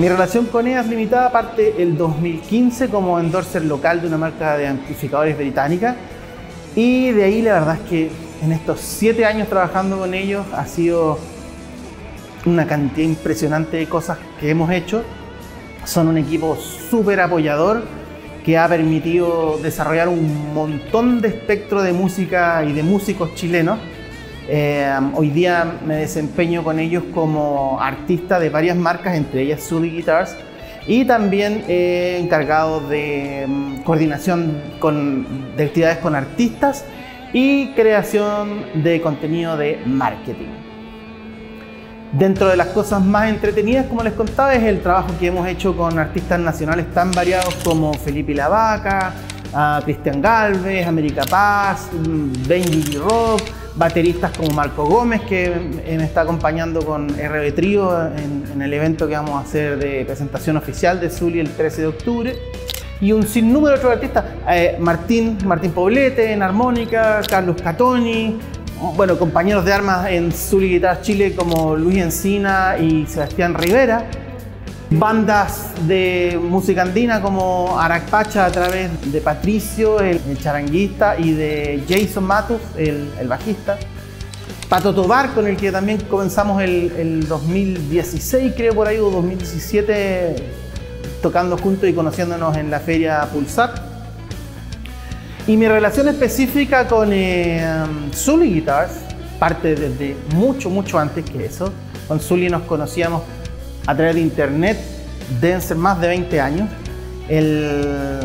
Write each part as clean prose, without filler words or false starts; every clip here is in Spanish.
Mi relación con EAS Limitada parte el 2015 como endorser local de una marca de amplificadores británica, y de ahí la verdad es que en estos 7 años trabajando con ellos ha sido una cantidad impresionante de cosas que hemos hecho. Son un equipo súper apoyador que ha permitido desarrollar un montón de espectro de música y de músicos chilenos. Hoy día me desempeño con ellos como artista de varias marcas, entre ellas Sully Guitars, y también encargado de coordinación de actividades con artistas y creación de contenido de marketing. Dentro de las cosas más entretenidas, como les contaba, es el trabajo que hemos hecho con artistas nacionales tan variados como Felipe Lavaca, Cristian Galvez, América Paz, Benji Rock, bateristas como Marco Gómez, que me está acompañando con RB Trio en el evento que vamos a hacer de presentación oficial de Sully el 13 de octubre. Y un sinnúmero de otros artistas, Martín Poblete en armónica, Carlos Catoni, bueno, compañeros de armas en Sully Guitars Chile como Luis Encina y Sebastián Rivera. Bandas de música andina como Aracpacha a través de Patricio, el charanguista, y de Jason Matus, el bajista. Pato Tobar, con el que también comenzamos el 2016, creo por ahí, o 2017, tocando juntos y conociéndonos en la feria Pulsar. Y mi relación específica con Sully Guitars parte desde mucho antes que eso. Con Sully nos conocíamos a través de internet, deben ser más de 20 años. El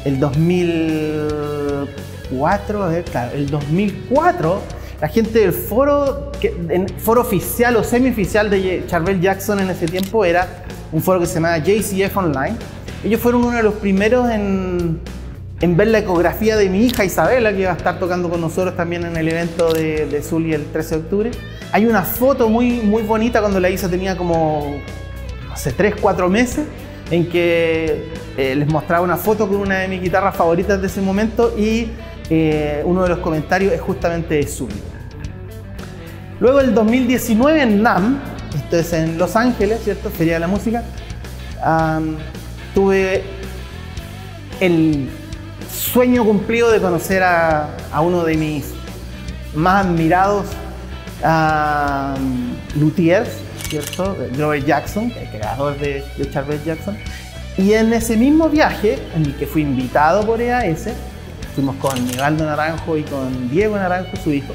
2004, claro, el 2004, la gente del foro oficial o semi-oficial de Charvel Jackson en ese tiempo era un foro que se llamaba JCF Online. Ellos fueron uno de los primeros en ver la ecografía de mi hija Isabela, que va a estar tocando con nosotros también en el evento de Sully el 13 de octubre. Hay una foto muy bonita cuando la Isa tenía como, no sé, 3-4 meses, en que les mostraba una foto con una de mis guitarras favoritas de ese momento, y uno de los comentarios es justamente de Sully. Luego el 2019 en NAMM, esto es en Los Ángeles, ¿cierto? Feria de la Música, tuve el sueño cumplido de conocer a uno de mis más admirados luthiers, ¿cierto? Grover Jackson, el creador de Charvel Jackson. Y en ese mismo viaje, en el que fui invitado por EAS, fuimos con Nivaldo Naranjo y con Diego Naranjo, su hijo,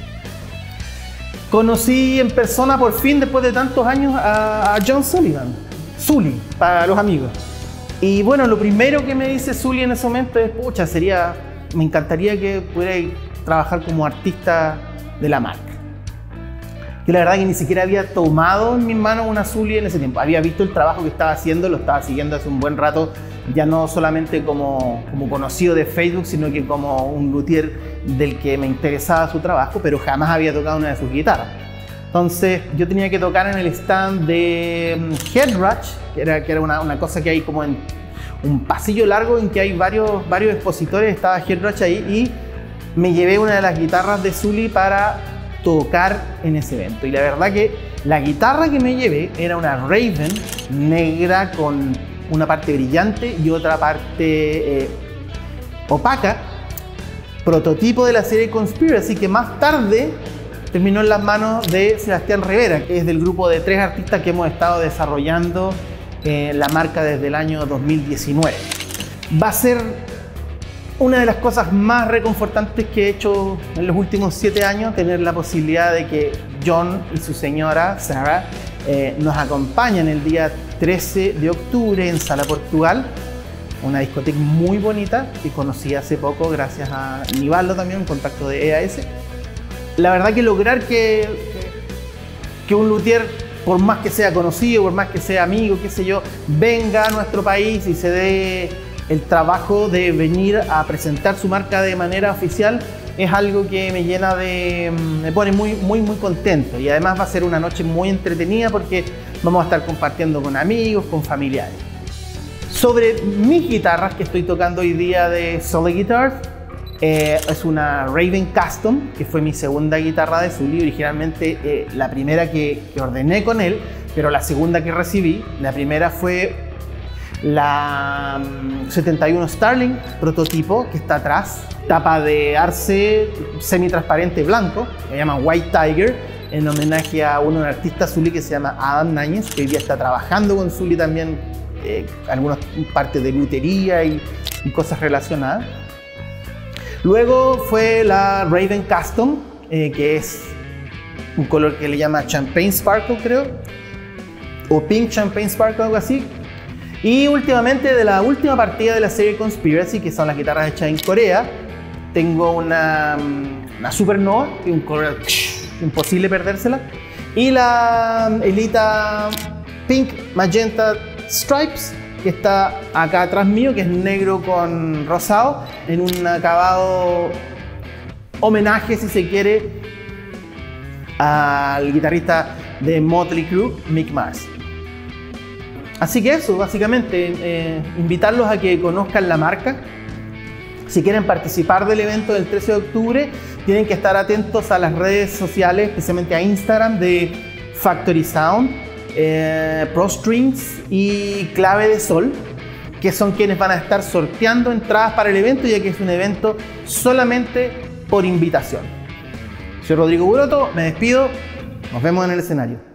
conocí en persona por fin, después de tantos años, a John Sullivan, Sully, para los amigos. Y bueno, lo primero que me dice Sully en ese momento es: pucha, me encantaría que pudiera trabajar como artista de la marca. Yo la verdad que ni siquiera había tomado en mis manos una Sully en ese tiempo. Había visto el trabajo que estaba haciendo, lo estaba siguiendo hace un buen rato, ya no solamente como conocido de Facebook, sino que como un luthier del que me interesaba su trabajo, pero jamás había tocado una de sus guitarras. Entonces yo tenía que tocar en el stand de Headrush, que era una cosa que hay como en un pasillo largo en que hay varios expositores. Estaba Headrush ahí y me llevé una de las guitarras de Sully para tocar en ese evento. Y la verdad que la guitarra que me llevé era una Raven negra con una parte brillante y otra parte opaca, prototipo de la serie Conspiracy, que más tarde terminó en las manos de Sebastián Rivera, que es del grupo de 3 artistas que hemos estado desarrollando la marca desde el año 2019. Va a ser una de las cosas más reconfortantes que he hecho en los últimos 7 años, tener la posibilidad de que John y su señora, Sarah, nos acompañen el día 13 de octubre en Sala Portugal, una discoteca muy bonita que conocí hace poco gracias a Nivaldo, también un contacto de EAS. La verdad que lograr que un luthier, por más que sea conocido, por más que sea amigo, qué sé yo, venga a nuestro país y se dé el trabajo de venir a presentar su marca de manera oficial, es algo que me llena me pone muy contento. Y además va a ser una noche muy entretenida porque vamos a estar compartiendo con amigos, con familiares. Sobre mis guitarras que estoy tocando hoy día de Sully Guitars, es una Raven Custom, que fue mi segunda guitarra de Sully. Originalmente la primera que ordené con él pero la segunda que recibí. La primera fue la 71 Starling prototipo, que está atrás, tapa de arce semi-transparente blanco, que llaman White Tiger, en homenaje a un artista Zully que se llama Adam Náñez, que hoy día está trabajando con Zully también, algunas partes de lutería y cosas relacionadas. Luego fue la Raven Custom, que es un color que le llama Champagne Sparkle, creo, o Pink Champagne Sparkle, algo así. Y últimamente, de la última partida de la serie Conspiracy, que son las guitarras hechas en Corea, tengo una Supernova, que es un color imposible perdérsela, y la Elita Pink Magenta Stripes, que está acá atrás mío, que es negro con rosado, en un acabado homenaje, si se quiere, al guitarrista de Motley Crue, Mick Mars. Así que eso, básicamente, invitarlos a que conozcan la marca. Si quieren participar del evento del 13 de octubre, tienen que estar atentos a las redes sociales, especialmente a Instagram de Factory Sound, Pro Strings y Clave de Sol, que son quienes van a estar sorteando entradas para el evento, ya que es un evento solamente por invitación. Soy Rodrigo Buroto, me despido, nos vemos en el escenario.